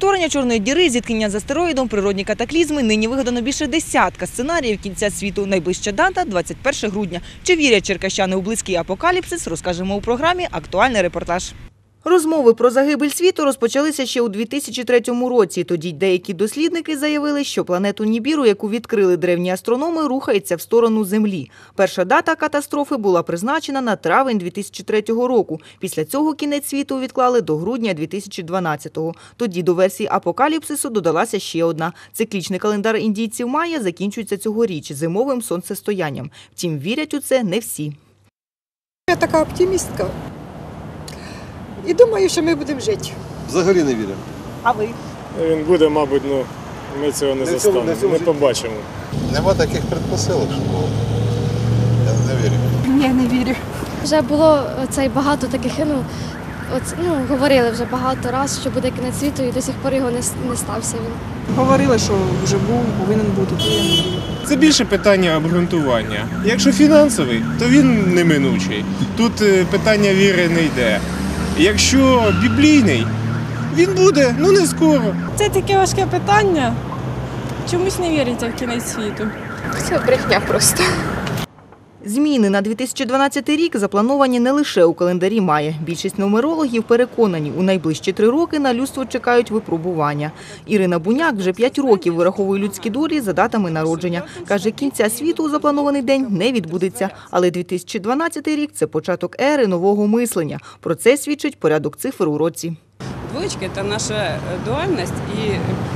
Утворення чорної діри, зіткнення з астероїдом, природні катаклізми – нині вигадано більше десятка сценаріїв кінця світу. Найближча дата – 21 грудня. Чи вірять черкащани у близький апокаліпсис, розкажемо у програмі «Актуальний репортаж». Розмови про загибель світу розпочалися ще у 2003 році. Тоді деякі дослідники заявили, що планету Нібіру, яку відкрили древні астрономи, рухається в сторону Землі. Перша дата катастрофи була призначена на травень 2003 року. Після цього кінець світу відклали до грудня 2012-го. Тоді до версії апокаліпсису додалася ще одна. Циклічний календар індійців Майя закінчується цьогоріч зимовим сонцестоянням. Втім, вірять у це не всі. Я така оптимістка. І думаю, що ми будемо жити. Взагалі не вірю. А ви? Він буде, мабуть, ми цього не застанемо, не побачимо. Нема таких предпосилок, що було. Я не вірю. Ні, не вірю. Вже було багато таких, говорили вже багато разів, що буде кінець світу, і до сих пор його не стався він. Говорили, що вже був, повинен бути. Це більше питання обґрунтування. Якщо фінансовий, то він неминучий. Тут питання віри не йде. Якщо біблійний, він буде, не скоро. Це таке важке питання. Чомусь не віриться в кінець світу. Це брехня просто. Зміни на 2012 рік заплановані не лише у календарі Майя. Більшість нумерологів переконані, у найближчі 3 роки на людство чекають випробування. Ірина Буняк вже 5 років вираховує людські долі за датами народження. Каже, кінця світу у запланований день не відбудеться. Але 2012 рік – це початок ери нового мислення. Про це свідчить порядок цифр у році. Двоечка – это наша дуальность и,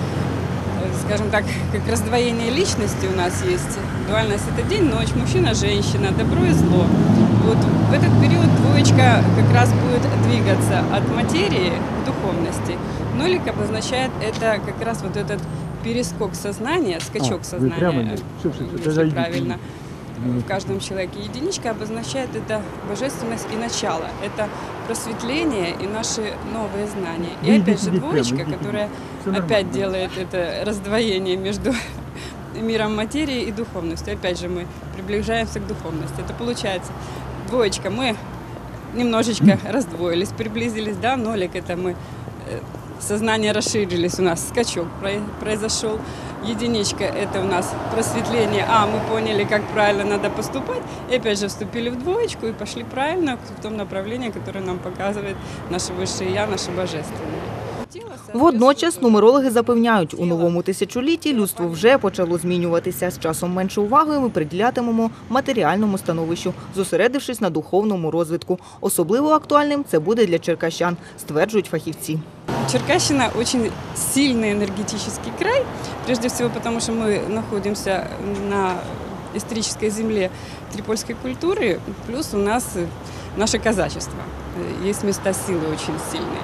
скажем так, как раздвоение личности у нас есть. Дуальность – это день, ночь, мужчина, женщина, добро и зло. Вот в этот период двоечка как раз будет двигаться от материи к духовности. Нолик обозначает это как раз вот этот перескок сознания, скачок сознания, если правильно. В каждом человеке. Единичка обозначает это божественность и начало. Это просветление и наши новые знания. И опять же двоечка, которая опять делает это раздвоение между миром материи и духовностью. Опять же мы приближаемся к духовности. Это получается двоечка. Мы немножечко раздвоились, приблизились, да, нолик это мы... Сознание расширились у нас, скачок произошел. Единичка – это у нас просветление. Мы поняли, как правильно надо поступать. И опять же вступили в двоечку и пошли правильно в том направлении, которое нам показывает наше Высшее Я, наше Божественное. Водночас нумерологи запевняють, у новому тисячолітті людство вже почало змінюватися. З часом менше уваги ми приділятимемо матеріальному становищу, зосередившись на духовному розвитку. Особливо актуальним це буде для черкащан, стверджують фахівці. Черкащина очень сильный энергетический край, прежде всего потому, что мы находимся на исторической земле трипольской культуры, плюс у нас наше казачество. Есть места силы очень сильные.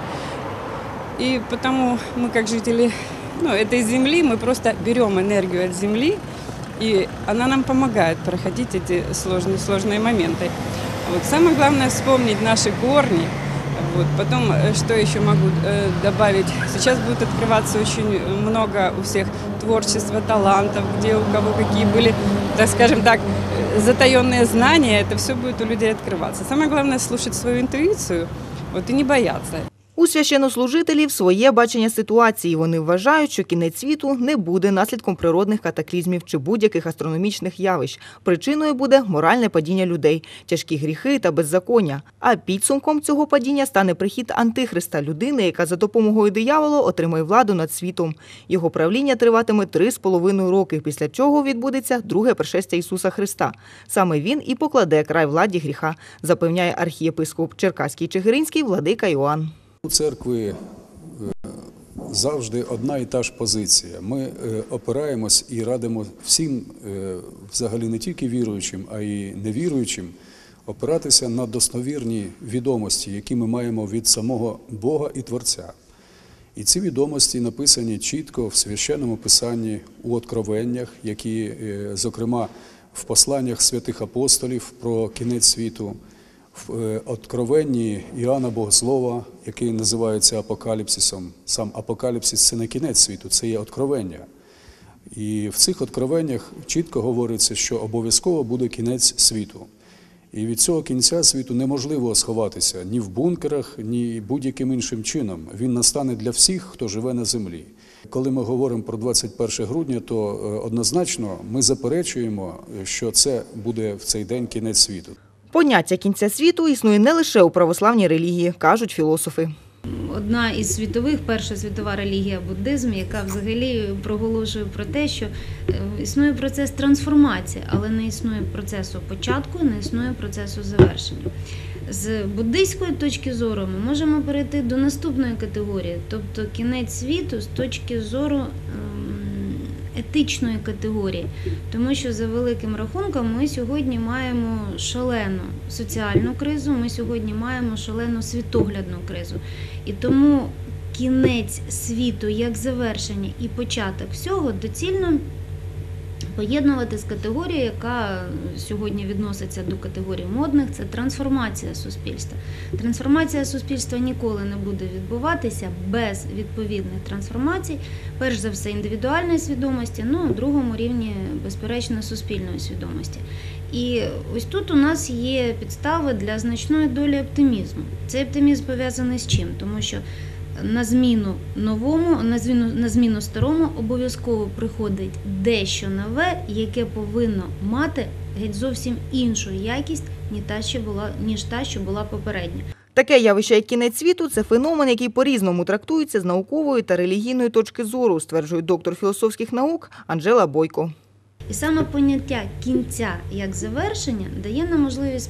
И потому мы, как жители этой земли, мы просто берем энергию от земли, и она нам помогает проходить эти сложные моменты. Вот самое главное вспомнить наши корни. Вот. Потом, что еще могу добавить, сейчас будет открываться очень много у всех творчества, талантов, где у кого какие были, так скажем так, затаенные знания, это все будет у людей открываться. Самое главное слушать свою интуицию и не бояться. У священнослужителів своє бачення ситуації. Вони вважають, що кінець світу не буде наслідком природних катаклізмів чи будь-яких астрономічних явищ. Причиною буде моральне падіння людей, тяжкі гріхи та беззаконня. А підсумком цього падіння стане прихід антихриста – людини, яка за допомогою диявола отримає владу над світом. Його правління триватиме 3,5 роки, після чого відбудеться друге пришестя Ісуса Христа. Саме він і покладе край владі гріха, запевняє архієпископ Черкаський Чигиринський владика Іоанн. У церкви завжди одна і та ж позиція. Ми опираємось і радимо всім, взагалі не тільки віруючим, а й невіруючим, опиратися на достовірні відомості, які ми маємо від самого Бога і Творця. І ці відомості написані чітко в Священному Писанні, у Откровеннях, які, зокрема, в посланнях святих апостолів про кінець світу, в Откровенні Іоанна Богослова, який називається Апокаліпсисом. Сам Апокаліпсис – це не кінець світу, це є Откровення. І в цих Откровеннях чітко говориться, що обов'язково буде кінець світу. І від цього кінця світу неможливо сховатися ні в бункерах, ні будь-яким іншим чином. Він настане для всіх, хто живе на землі. Коли ми говоримо про 21 грудня, то однозначно ми заперечуємо, що це буде в цей день кінець світу. Поняття кінця світу існує не лише у православній релігії, кажуть філософи. Одна із світових, перша світова релігія – буддизм, яка взагалі проголошує про те, що існує процес трансформації, але не існує процесу початку, не існує процесу завершення. З буддийської точки зору ми можемо перейти до наступної категорії, тобто кінець світу з точки зору етичної категорії, тому що за великим рахунком ми сьогодні маємо шалену соціальну кризу, ми сьогодні маємо шалену світоглядну кризу. І тому кінець світу як завершення і початок всього доцільно поєднувати з категорією, яка сьогодні відноситься до категорії модних, це трансформація суспільства. Трансформація суспільства ніколи не буде відбуватися без відповідних трансформацій, перш за все індивідуальної свідомості, ну, на другому рівні, безперечно, суспільної свідомості. І ось тут у нас є підстави для значної долі оптимізму. Цей оптимізм пов'язаний з чим? Тому що на зміну новому, на зміну старому обов'язково приходить дещо нове, яке повинно мати геть зовсім іншу якість, ніж та, що була попередня. Таке явище, як кінець світу, це феномен, який по-різному трактується з наукової та релігійної точки зору, стверджує доктор філософських наук Анжела Бойко. І саме поняття кінця як завершення дає нам можливість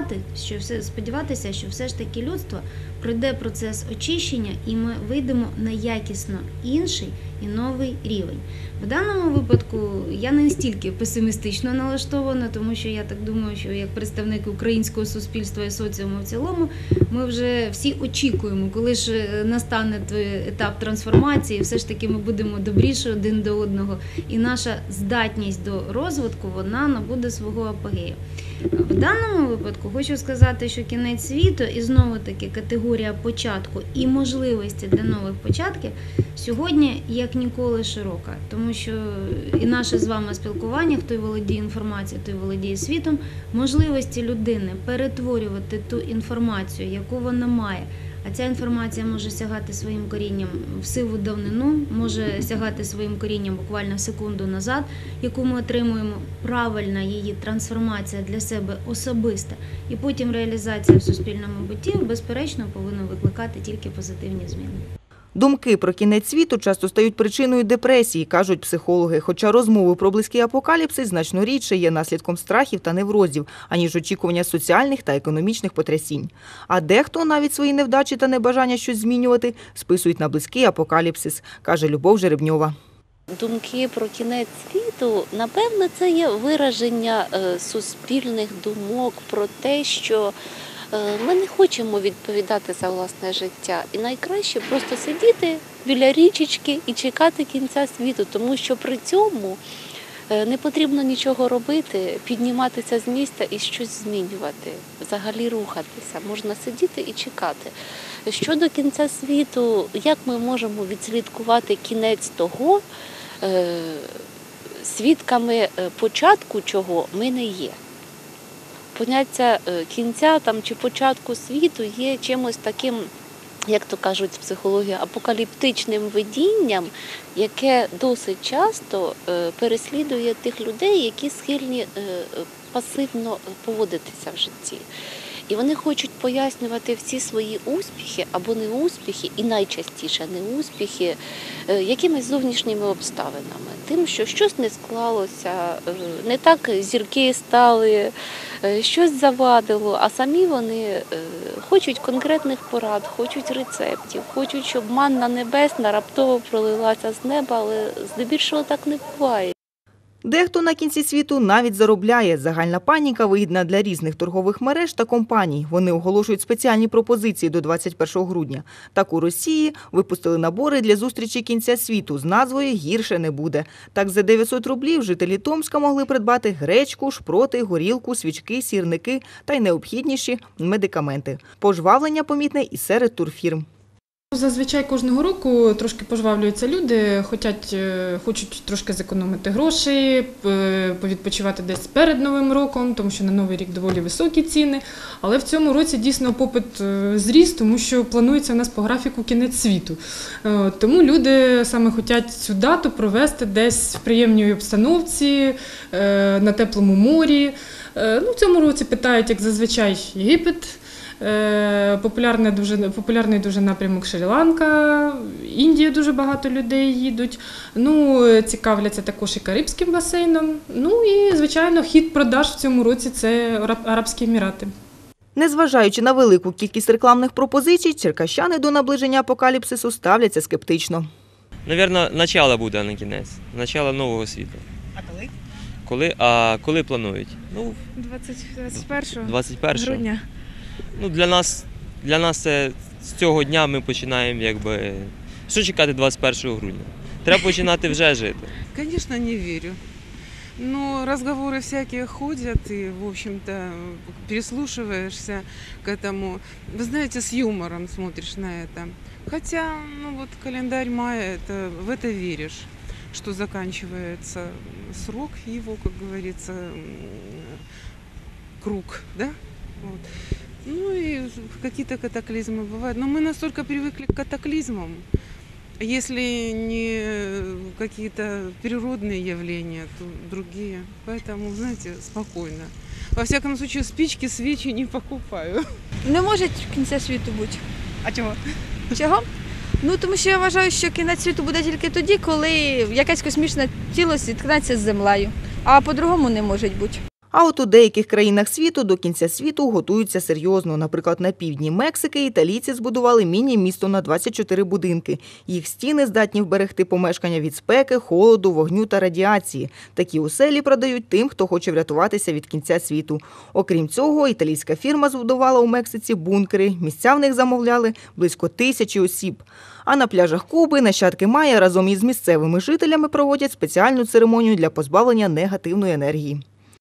сподіватися, що все ж таки людство пройде процес очищення і ми вийдемо на якісно інший і новий рівень. В даному випадку я не настільки песимістично налаштована, тому що я так думаю, що як представник українського суспільства і соціуму в цілому, ми вже всі очікуємо, коли ж настане той етап трансформації, все ж таки ми будемо добріші один до одного, і наша здатність до розвитку, вона набуде свого апогею. В даному випадку хочу сказати, що кінець світу і знову-таки категорія початку і можливості для нових початків сьогодні як ніколи широка. Тому що і наше з вами спілкування, хто володіє інформацією, той володіє світом, можливості людини перетворювати ту інформацію, яку вона має, а ця інформація може сягати своїм корінням в сиву давнину, може сягати своїм корінням буквально секунду назад, яку ми отримуємо, правильна її трансформація для себе особиста, і потім реалізація в суспільному буті, безперечно, повинна викликати тільки позитивні зміни. Думки про кінець світу часто стають причиною депресії, кажуть психологи, хоча розмови про близький апокаліпсис значно рідше є наслідком страхів та неврозів, аніж очікування соціальних та економічних потрясінь. А дехто навіть свої невдачі та небажання щось змінювати списують на близький апокаліпсис, каже Любов Жеребньова. Думки про кінець світу, напевно, це є вираження суспільних думок про те, що ми не хочемо відповідати за власне життя. І найкраще просто сидіти біля річечки і чекати кінця світу, тому що при цьому не потрібно нічого робити, підніматися з місця і щось змінювати, взагалі рухатися. Можна сидіти і чекати. Щодо кінця світу, як ми можемо відслідкувати кінець того, свідками початку чого ми не є. Поняття кінця чи початку світу є чимось таким, як то кажуть в психології, апокаліптичним видінням, яке досить часто переслідує тих людей, які схильні пасивно поводитися в житті. І вони хочуть пояснювати всі свої успіхи або неуспіхи, і найчастіше неуспіхи, якимись зовнішніми обставинами. Тим, що щось не склалося, не так зірки стали, щось завадило, а самі вони хочуть конкретних порад, хочуть рецептів, хочуть, щоб манна небесна раптово пролилася з неба, але здебільшого так не буває. Дехто на кінці світу навіть заробляє. Загальна паніка вигідна для різних торгових мереж та компаній. Вони оголошують спеціальні пропозиції до 21 грудня. Так у Росії випустили набори для зустрічі кінця світу з назвою «Гірше не буде». Так за 900 рублів жителі Томська могли придбати гречку, шпроти, горілку, свічки, сірники та й необхідніші медикаменти. Пожвавлення помітне і серед турфірм. Зазвичай кожного року трошки пожвавлюються люди, хочуть трошки зекономити грошей, повідпочивати десь перед Новим роком, тому що на Новий рік доволі високі ціни. Але в цьому році дійсно попит зріс, тому що планується у нас по графіку кінець світу. Тому люди саме хочуть цю дату провести десь в приємній обстановці, на теплому морі. В цьому році питають, як зазвичай, Єгипет. Популярний дуже напрямок Шрі-Ланка, Індія дуже багато людей їдуть. Цікавляться також і Карибським басейном. І, звичайно, хід продаж в цьому році – це Арабські Емірати. Незважаючи на велику кількість рекламних пропозицій, черкащани до наближення апокаліпсису ставляться скептично. Навірно, начало буде, а не кінець. Начало нового світу. А коли? Коли планують? 21 грудня. Для нас це з цього дня ми починаємо, що чекати 21 грудня? Треба починати вже жити. Конечно, не верю. Но разговоры всякие ходят, и, в общем-то, переслушиваешься к этому. Вы знаете, с юмором смотришь на это. Хотя, календарь мая, в это веришь, что заканчивается срок его, как говорится, круг, да? И какие-то катаклизмы бывают. Но мы настолько привыкли к катаклизмам, если не какие-то природные явления, то другие. Поэтому, знаете, спокойно. Во всяком случае, спички, свечи не покупаю. Не може кінця світу бути. А чого? Чого? Тому що я вважаю, що кінець світу буде тільки тоді, коли якесь космічне тіло зіткнеться з землею. А по-другому не може бути. А от у деяких країнах світу до кінця світу готуються серйозно. Наприклад, на півдні Мексики італійці збудували міні-місто на 24 будинки. Їх стіни здатні вберегти помешкання від спеки, холоду, вогню та радіації. Такі оселі продають тим, хто хоче врятуватися від кінця світу. Окрім цього, італійська фірма збудувала у Мексиці бункери. Місця в них замовляли близько 1000 осіб. А на пляжах Куби нащадки Майя разом із місцевими жителями проводять спеціальну церемонію для позбавлення негативної енергії.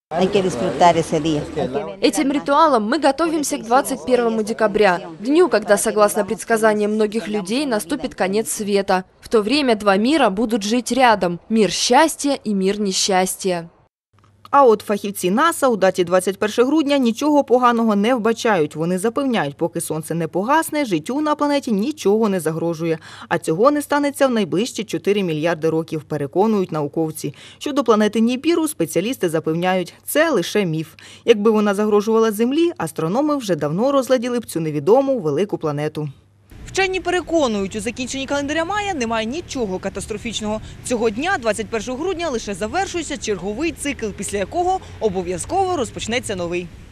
Этим ритуалом мы готовимся к 21 декабря, дню, когда, согласно предсказаниям многих людей, наступит конец света. В то время два мира будут жить рядом – мир счастья и мир несчастья. А от фахівці НАСА у даті 21 грудня нічого поганого не вбачають. Вони запевняють, поки сонце не погасне, життю на планеті нічого не загрожує. А цього не станеться в найближчі 4 мільярди років, переконують науковці. Щодо планети Нібіру, спеціалісти запевняють, це лише міф. Якби вона загрожувала Землі, астрономи вже давно розгляділи б цю невідому велику планету. Вчені переконують, у закінченні календаря Майя немає нічого катастрофічного. Цього дня, 21 грудня, лише завершується черговий цикл, після якого обов'язково розпочнеться новий.